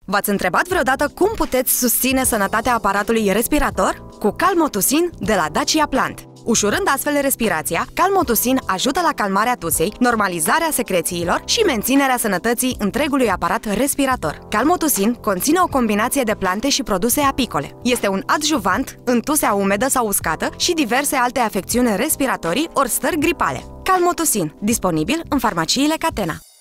V-ați întrebat vreodată cum puteți susține sănătatea aparatului respirator? Cu Calmotusin de la Dacia Plant. Ușurând astfel respirația, Calmotusin ajută la calmarea tusei, normalizarea secrețiilor și menținerea sănătății întregului aparat respirator. Calmotusin conține o combinație de plante și produse apicole. Este un adjuvant în tusea umedă sau uscată și diverse alte afecțiuni respiratorii ori stări gripale. Calmotusin, disponibil în farmaciile Catena.